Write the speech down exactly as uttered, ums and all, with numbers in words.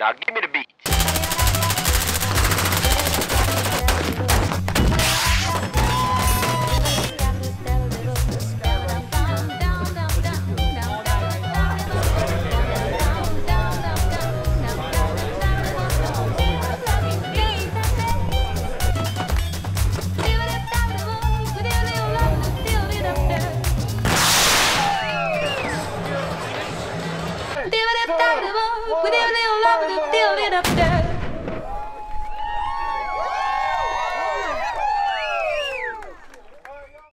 Now give me the beat. With a little love to feel it up there.